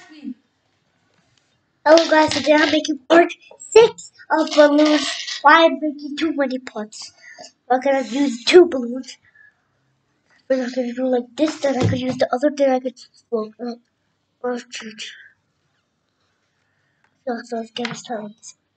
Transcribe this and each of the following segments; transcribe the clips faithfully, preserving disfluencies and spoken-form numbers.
Hello guys, today I'm making part six of balloons. Why I'm making too many parts. I'm gonna use two balloons. We're not gonna do like this, then I could use the other, then I could float like or church. So, so let's get started.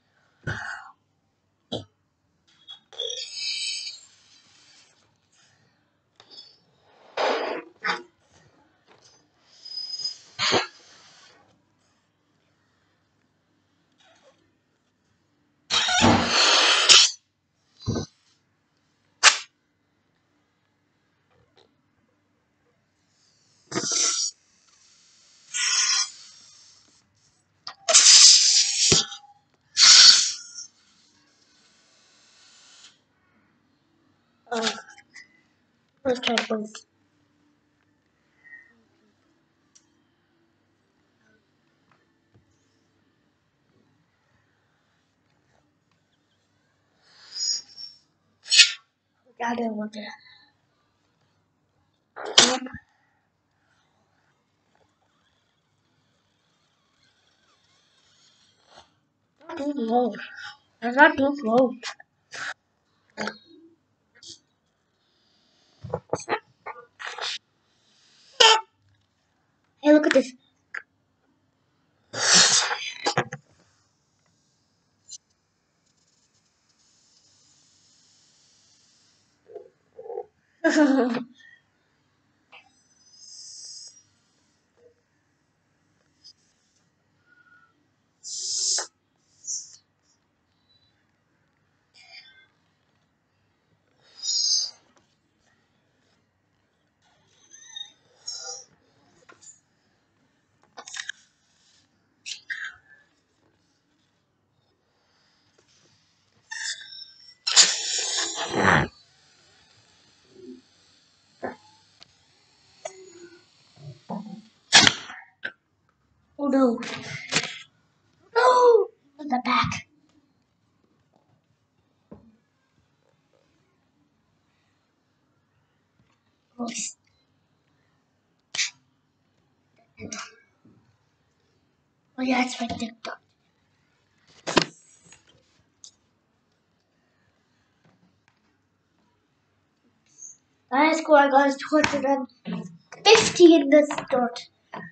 Uh, let's try both. I don't want that. Yep. Not too low. I'm not too low. Hey, look at this. Oh no. No! In the back. Oh, yeah, it's right there. The high score I got is two hundred fifty in this start.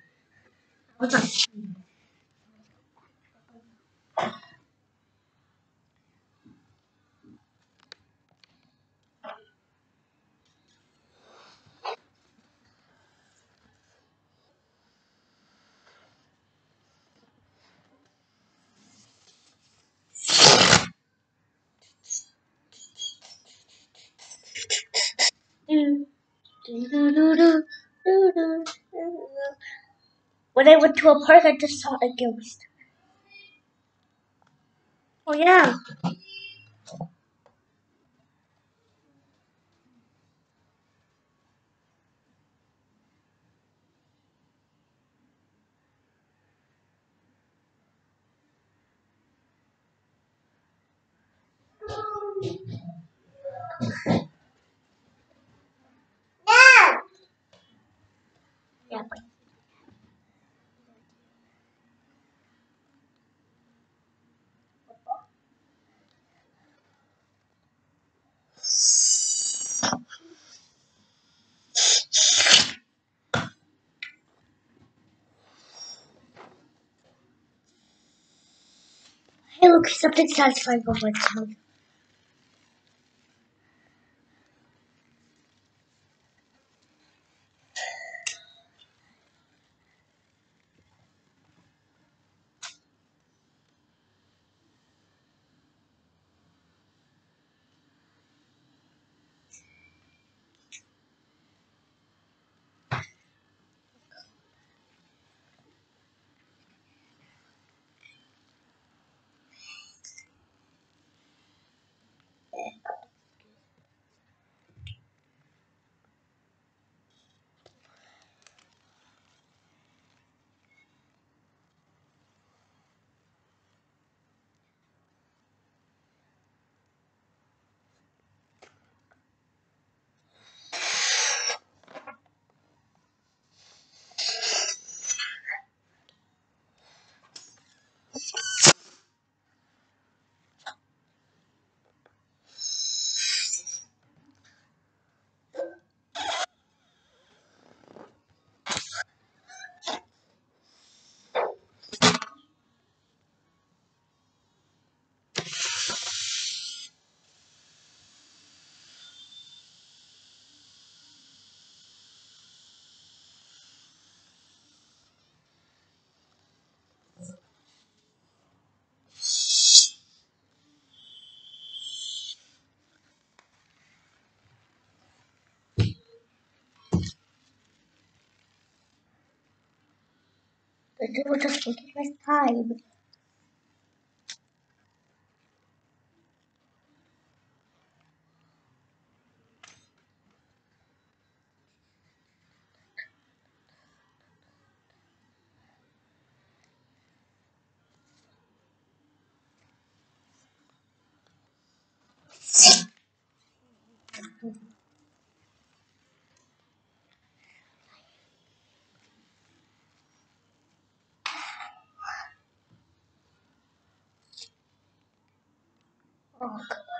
Do, do, do, do, do, do, do, do. When I went to a park, I just saw a ghost. Oh yeah. Yeah. Hey, look, something satisfying over my tongue. It was just taking my time. Oh,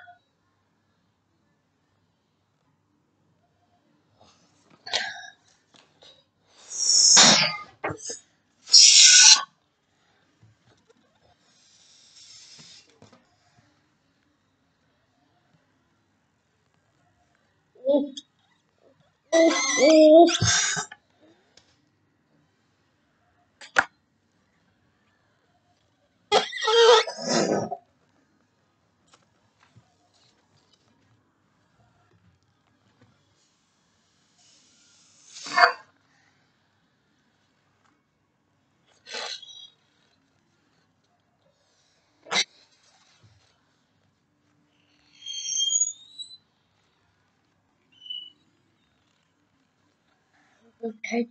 okay.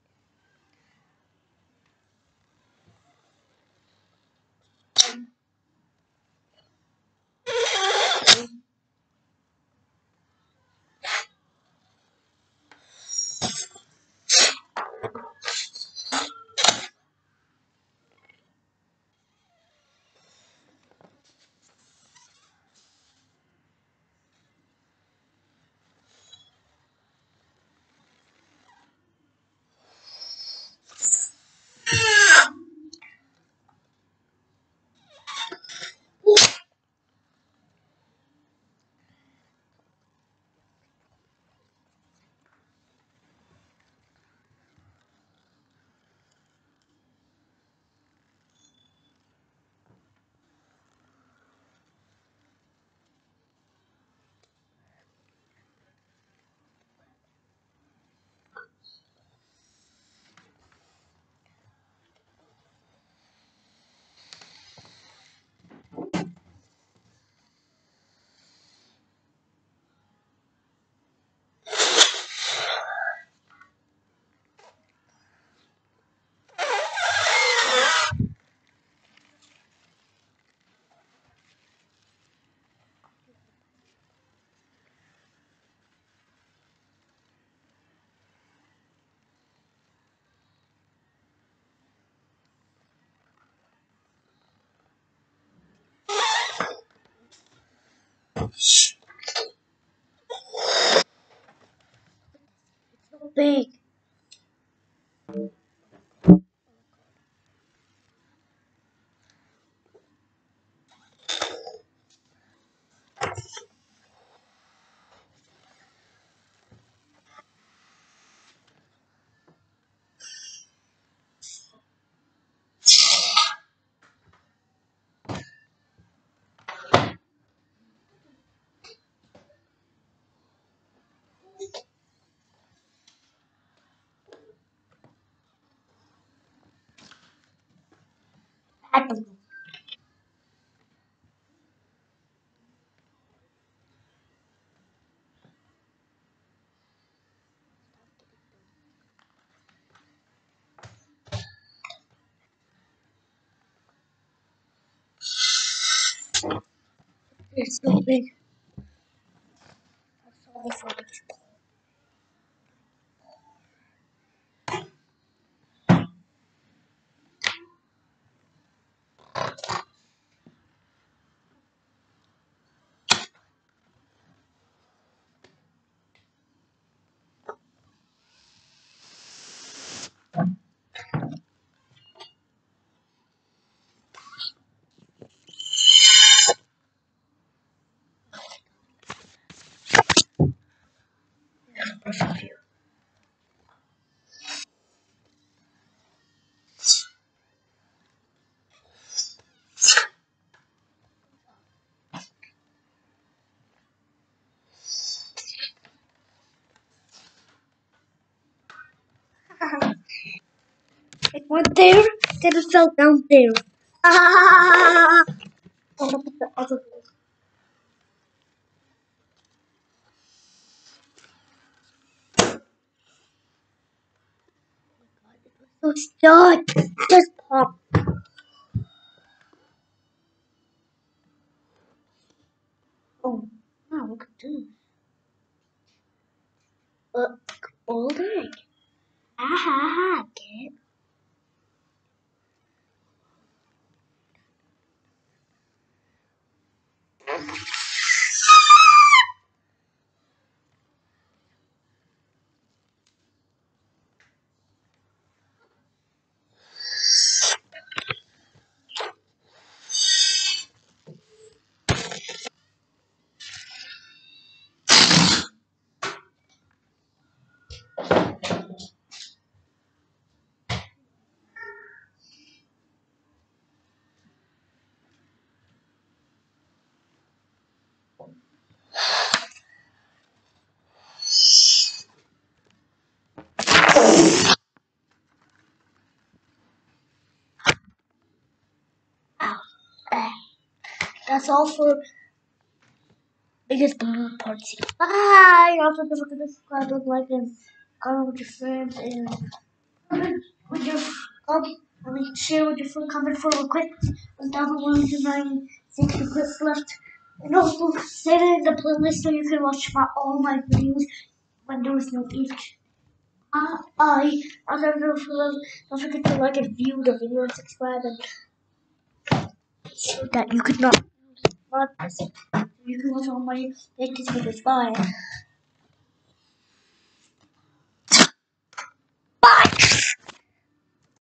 So big. Atom. It's so big. Sorry for it. went there, then it fell down there. Ah! I'm gonna put the other one. So stuck. Just pop. Oh, wow, look at this. Uh, bouldering. Ah, get. Ow. Eh. That's all for biggest balloon party. Bye! Also, don't forget to subscribe, don't like, and comment with your friends, and comment with your um, I mean, share with your friends, comment for requests. And down below, you can six requests left. And also, save it in the playlist so you can watch my, all my videos when there is no each. Uh, I, I don't know if you don't forget to like and view the video and subscribe, and so that you could not, not miss it. You can watch all my latest videos. Bye.